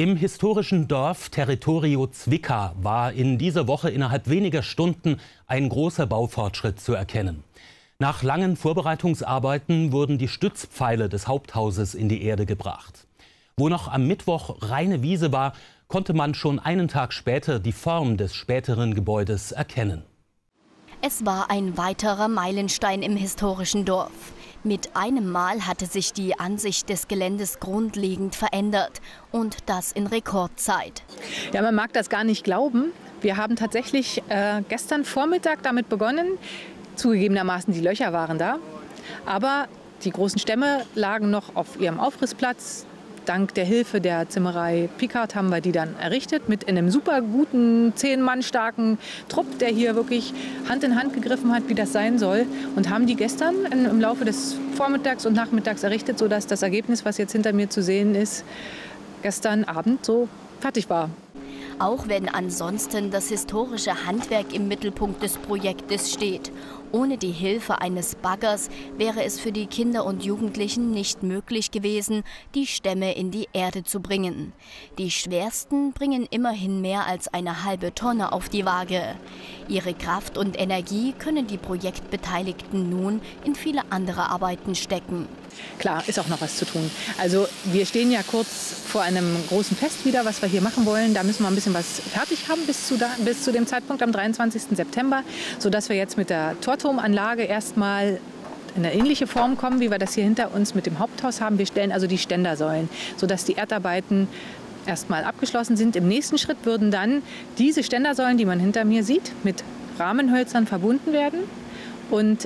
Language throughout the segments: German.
Im historischen Dorf Territorio Zwickau war in dieser Woche innerhalb weniger Stunden ein großer Baufortschritt zu erkennen. Nach langen Vorbereitungsarbeiten wurden die Stützpfeiler des Haupthauses in die Erde gebracht. Wo noch am Mittwoch reine Wiese war, konnte man schon einen Tag später die Form des späteren Gebäudes erkennen. Es war ein weiterer Meilenstein im historischen Dorf. Mit einem Mal hatte sich die Ansicht des Geländes grundlegend verändert und das in Rekordzeit. Ja, man mag das gar nicht glauben. Wir haben tatsächlich gestern Vormittag damit begonnen. Zugegebenermaßen, die Löcher waren da. Aber die großen Stämme lagen noch auf ihrem Aufrissplatz. Dank der Hilfe der Zimmerei Picard haben wir die dann errichtet mit einem super guten, 10 Mann starken Trupp, der hier wirklich Hand in Hand gegriffen hat, wie das sein soll. Und haben die gestern im Laufe des Vormittags und Nachmittags errichtet, sodass das Ergebnis, was jetzt hinter mir zu sehen ist, gestern Abend so fertig war. Auch wenn ansonsten das historische Handwerk im Mittelpunkt des Projektes steht. Ohne die Hilfe eines Baggers wäre es für die Kinder und Jugendlichen nicht möglich gewesen, die Stämme in die Erde zu bringen. Die schwersten bringen immerhin mehr als eine halbe Tonne auf die Waage. Ihre Kraft und Energie können die Projektbeteiligten nun in viele andere Arbeiten stecken. Klar, ist auch noch was zu tun. Also wir stehen ja kurz vor einem großen Fest wieder, was wir hier machen wollen. Da müssen wir ein bisschen was fertig haben bis zu dem Zeitpunkt am 23. September, sodass wir jetzt mit der Torturmanlage erstmal in eine ähnliche Form kommen, wie wir das hier hinter uns mit dem Haupthaus haben. Wir stellen also die Ständersäulen, sodass die Erdarbeiten erstmal abgeschlossen sind. Im nächsten Schritt würden dann diese Ständersäulen, die man hinter mir sieht, mit Rahmenhölzern verbunden werden. Und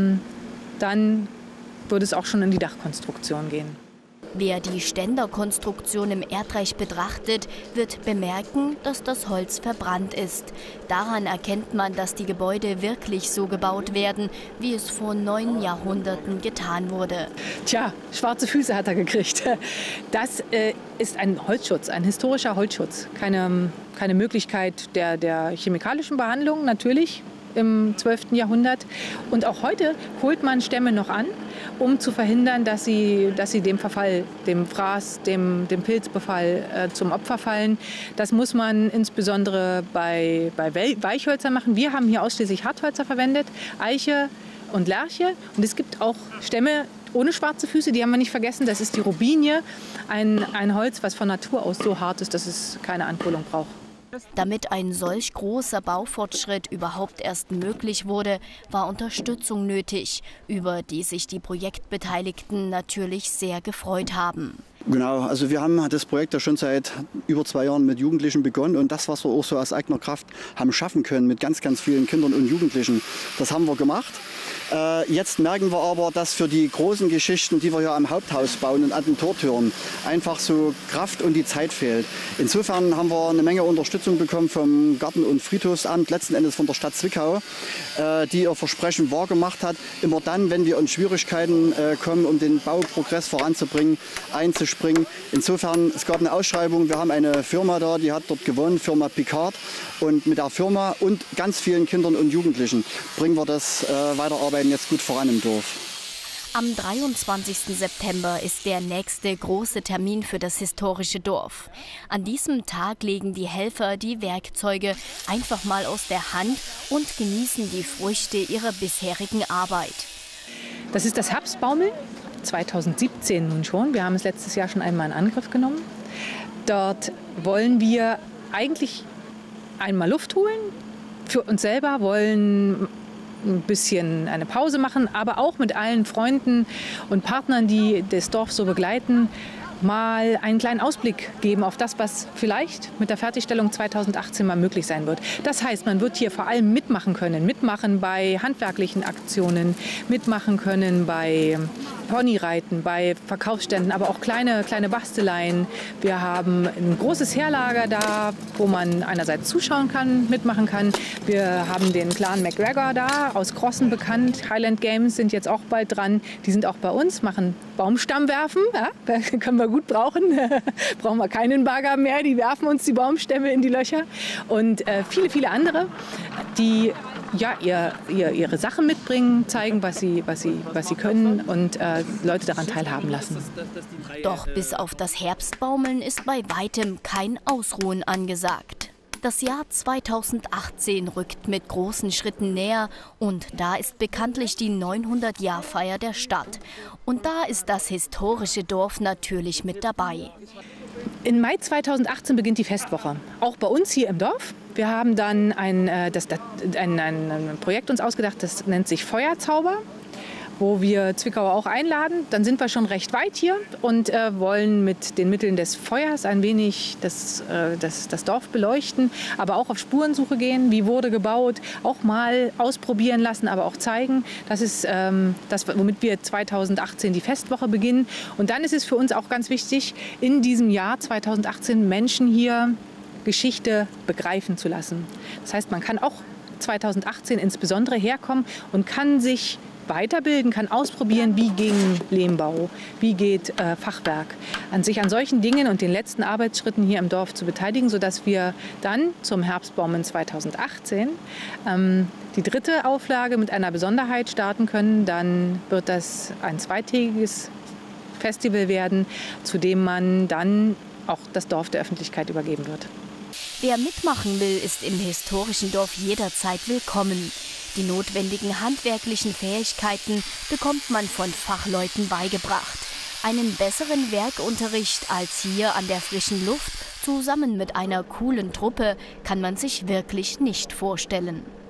dann würde es auch schon in die Dachkonstruktion gehen. Wer die Ständerkonstruktion im Erdreich betrachtet, wird bemerken, dass das Holz verbrannt ist. Daran erkennt man, dass die Gebäude wirklich so gebaut werden, wie es vor 9 Jahrhunderten getan wurde. Tja, schwarze Füße hat er gekriegt. Das ist ein Holzschutz, ein historischer Holzschutz. Keine Möglichkeit der chemikalischen Behandlung, natürlich. Im 12. Jahrhundert. Und auch heute holt man Stämme noch an, um zu verhindern, dass sie dem Verfall, dem Fraß, dem Pilzbefall zum Opfer fallen. Das muss man insbesondere bei Weichhölzern machen. Wir haben hier ausschließlich Harthölzer verwendet, Eiche und Lärche. Und es gibt auch Stämme ohne schwarze Füße, die haben wir nicht vergessen. Das ist die Robinie, ein Holz, was von Natur aus so hart ist, dass es keine Ankohlung braucht. Damit ein solch großer Baufortschritt überhaupt erst möglich wurde, war Unterstützung nötig, über die sich die Projektbeteiligten natürlich sehr gefreut haben. Genau, also wir haben das Projekt ja schon seit über 2 Jahren mit Jugendlichen begonnen und das, was wir auch so aus eigener Kraft haben schaffen können mit ganz, ganz vielen Kindern und Jugendlichen, das haben wir gemacht. Jetzt merken wir aber, dass für die großen Geschichten, die wir hier am Haupthaus bauen und an den Tortüren, einfach so Kraft und die Zeit fehlt. Insofern haben wir eine Menge Unterstützung bekommen vom Garten- und Friedhofsamt, letzten Endes von der Stadt Zwickau, die ihr Versprechen wahrgemacht hat, immer dann, wenn wir in Schwierigkeiten kommen, um den Bauprogress voranzubringen, einzuspringen. Insofern, es gab eine Ausschreibung, wir haben eine Firma da, die hat dort gewonnen, Firma Picard. Und mit der Firma und ganz vielen Kindern und Jugendlichen bringen wir das Weiterarbeiten jetzt gut voran im Dorf. Am 23. September ist der nächste große Termin für das historische Dorf. An diesem Tag legen die Helfer die Werkzeuge einfach mal aus der Hand und genießen die Früchte ihrer bisherigen Arbeit. Das ist das Herbstbaumeln, 2017 nun schon. Wir haben es letztes Jahr schon einmal in Angriff genommen. Dort wollen wir eigentlich einmal Luft holen, für uns selber, wollen ein bisschen eine Pause machen, aber auch mit allen Freunden und Partnern, die das Dorf so begleiten, mal einen kleinen Ausblick geben auf das, was vielleicht mit der Fertigstellung 2018 mal möglich sein wird. Das heißt, man wird hier vor allem mitmachen können, mitmachen bei handwerklichen Aktionen, mitmachen können bei Ponyreiten, bei Verkaufsständen, aber auch kleine Basteleien. Wir haben ein großes Heerlager da, wo man einerseits zuschauen kann, mitmachen kann. Wir haben den Clan McGregor da, aus Crossen bekannt. Highland Games sind jetzt auch bald dran. Die sind auch bei uns, machen Baumstammwerfen. Ja, können wir gut brauchen. Brauchen wir keinen Bagger mehr. Die werfen uns die Baumstämme in die Löcher. Und viele andere, die ja, ihre Sachen mitbringen, zeigen, was sie können und Leute daran teilhaben lassen. Doch bis auf das Herbstbaumeln ist bei weitem kein Ausruhen angesagt. Das Jahr 2018 rückt mit großen Schritten näher und da ist bekanntlich die 900-Jahr-Feier der Stadt. Und da ist das historische Dorf natürlich mit dabei. Im Mai 2018 beginnt die Festwoche, auch bei uns hier im Dorf. Wir haben dann ein Projekt uns ausgedacht, das nennt sich Feuerzauber, wo wir Zwickauer auch einladen. Dann sind wir schon recht weit hier und wollen mit den Mitteln des Feuers ein wenig das Dorf beleuchten, aber auch auf Spurensuche gehen. Wie wurde gebaut, auch mal ausprobieren lassen, aber auch zeigen. Das ist das, womit wir 2018 die Festwoche beginnen. Und dann ist es für uns auch ganz wichtig, in diesem Jahr 2018 Menschen hier Geschichte begreifen zu lassen. Das heißt, man kann auch 2018 insbesondere herkommen und kann sich weiterbilden, kann ausprobieren, wie ging Lehmbau, wie geht Fachwerk, sich an solchen Dingen und den letzten Arbeitsschritten hier im Dorf zu beteiligen, sodass wir dann zum Herbstbaumeln 2018 die 3. Auflage mit einer Besonderheit starten können. Dann wird das ein zweitägiges Festival werden, zu dem man dann auch das Dorf der Öffentlichkeit übergeben wird. Wer mitmachen will, ist im historischen Dorf jederzeit willkommen. Die notwendigen handwerklichen Fähigkeiten bekommt man von Fachleuten beigebracht. Einen besseren Werkunterricht als hier an der frischen Luft, zusammen mit einer coolen Truppe, kann man sich wirklich nicht vorstellen.